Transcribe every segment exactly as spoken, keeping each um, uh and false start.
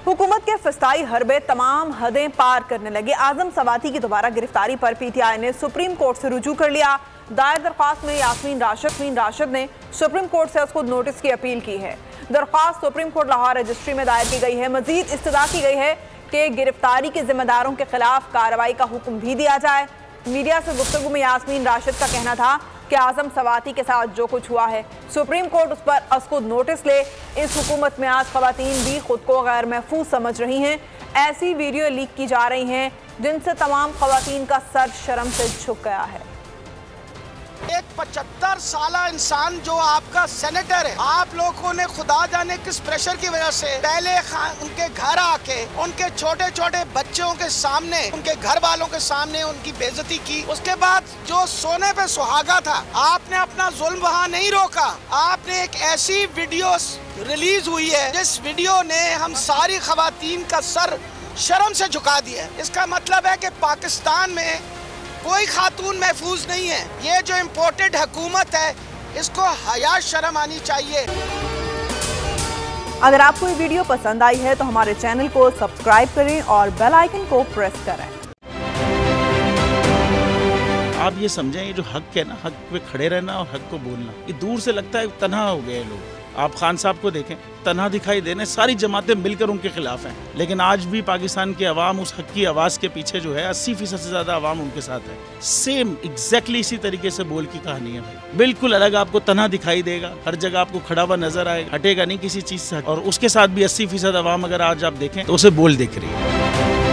हुकूमत के फसाई हरबे तमाम हदें पार करने लगे। आजम सवाती की दोबारा गिरफ्तारी पर पीटीआई ने सुप्रीम कोर्ट से रुजू कर लिया। दायर दरख्वास्त में यास्मीन राशिद राशिद ने सुप्रीम कोर्ट से उसको नोटिस की अपील की है। दरख्वास्त सुप्रीम कोर्ट लाहौर रजिस्ट्री में दायर की गई है। मजीद इस्तदा की गई है कि गिरफ्तारी के जिम्मेदारों के खिलाफ कार्रवाई का हुक्म भी दिया जाए। मीडिया से गुफ्तगू में यास्मीन राशिद का कहना था कि आजम सवाती के साथ जो कुछ हुआ है सुप्रीम कोर्ट उस पर असखुद नोटिस ले। इस हुकूमत में आज खवातीन भी खुद को गैर महफूज समझ रही हैं। ऐसी वीडियो लीक की जा रही हैं जिनसे तमाम खवातीन का सर शर्म से झुक गया है। एक पचहत्तर साला इंसान जो आपका सेनेटर है, आप लोगों ने खुदा जाने किस प्रेशर की वजह से पहले उनके घर आके उनके छोटे छोटे बच्चों के सामने, उनके घर वालों के सामने उनकी बेइज्जती की। उसके बाद जो सोने पे सुहागा था, आपने अपना जुल्म वहाँ नहीं रोका। आपने एक ऐसी वीडियो रिलीज हुई है जिस वीडियो ने हम सारी खवातीन का सर शर्म से झुका दिया है। इसका मतलब है कि पाकिस्तान में कोई खातून महफूज नहीं है। ये जो इम्पोर्टेड हुकूमत है इसको हया शर्म आनी चाहिए। अगर आपको ये वीडियो पसंद आई है तो हमारे चैनल को सब्सक्राइब करें और बेल आइकन को प्रेस करें। आप ये समझें, ये जो हक है ना, हक पे खड़े रहना और हक को बोलना, ये दूर से लगता है तन्हा हो गए लोग। आप खान साहब को देखें, तन्हा दिखाई देने, सारी जमातें मिलकर उनके खिलाफ हैं, लेकिन आज भी पाकिस्तान की आवाम उस हक की आवाज़ के पीछे जो है अस्सी फीसद से ज़्यादा आवाम उनके साथ है। सेम एग्जैक्टली इसी तरीके से बोल की कहानी है भाई। बिल्कुल अलग आपको तन्हा दिखाई देगा, हर जगह आपको खड़ा हुआ नजर आएगा, हटेगा नहीं किसी चीज़ से। और उसके साथ भी अस्सी फीसद आवाम अगर आज आप देखें तो उसे बोल दिख रही है।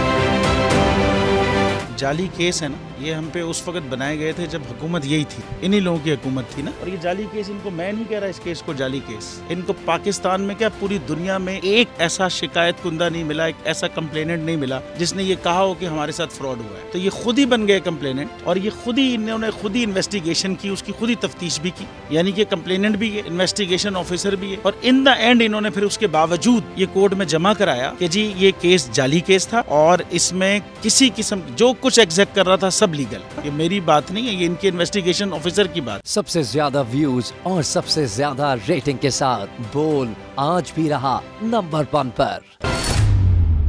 जाली केस है ना, ये हम पे उस वक्त बनाए गए थे जब हुकूमत यही थी, इन्हीं लोगों की हुकूमत थी ना। और ये जाली केस, इनको मैं नहीं कह रहा इस केस को जाली केस, इनको पाकिस्तान में क्या पूरी दुनिया में एक ऐसा शिकायत कुंदा नहीं मिला, एक ऐसा कंप्लेनेंट नहीं मिला जिसने ये कहा हो कि हमारे साथ फ्रॉड हुआ है। तो ये खुद ही बन गए कंप्लेनेंट और ये खुद ही इन्होंने खुद ही इन्वेस्टिगेशन की, उसकी खुद ही तफ्तीश भी की, यानी कि कंप्लेनेंट भी है, इन्वेस्टिगेशन ऑफिसर भी है। और इन द एंड इन्होंने फिर उसके बावजूद ये कोर्ट में जमा कराया कि जी ये केस जाली केस था और इसमें किसी किस्म जो कुछ एग्जैक्ट कर रहा था सब लीगल। ये मेरी बात नहीं है, ये इनके इन्वेस्टिगेशन ऑफिसर की बात। सबसे ज्यादा व्यूज और सबसे ज्यादा रेटिंग के साथ बोल आज भी रहा नंबर वन पर।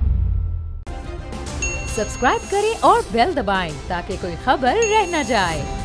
सब्सक्राइब करें और बेल दबाएं ताकि कोई खबर रह न जाए।